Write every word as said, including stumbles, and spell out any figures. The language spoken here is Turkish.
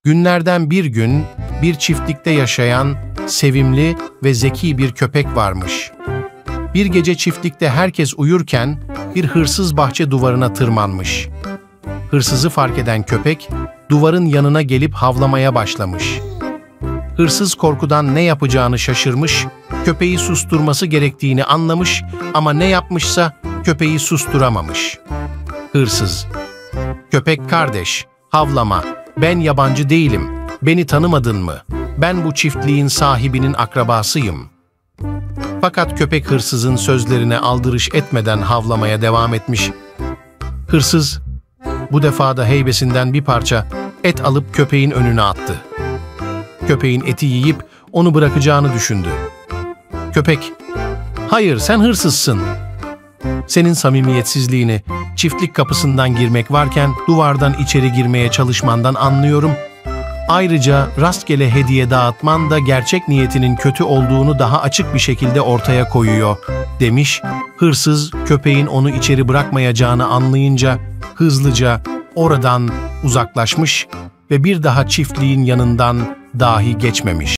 Günlerden bir gün bir çiftlikte yaşayan sevimli ve zeki bir köpek varmış. Bir gece çiftlikte herkes uyurken bir hırsız bahçe duvarına tırmanmış. Hırsızı fark eden köpek duvarın yanına gelip havlamaya başlamış. Hırsız korkudan ne yapacağını şaşırmış, köpeği susturması gerektiğini anlamış ama ne yapmışsa köpeği susturamamış. Hırsız: "Köpek kardeş, havlama. Ben yabancı değilim. Beni tanımadın mı? Ben bu çiftliğin sahibinin akrabasıyım." Fakat köpek hırsızın sözlerine aldırış etmeden havlamaya devam etmiş. Hırsız bu defa da heybesinden bir parça et alıp köpeğin önüne attı. Köpeğin eti yiyip onu bırakacağını düşündü. Köpek: "Hayır, sen hırsızsın. Senin samimiyetsizliğini çiftlik kapısından girmek varken duvardan içeri girmeye çalışmandan anlıyorum. Ayrıca rastgele hediye dağıtman da gerçek niyetinin kötü olduğunu daha açık bir şekilde ortaya koyuyor," demiş. Hırsız köpeğin onu içeri bırakmayacağını anlayınca hızlıca oradan uzaklaşmış ve bir daha çiftliğin yanından dahi geçmemiş.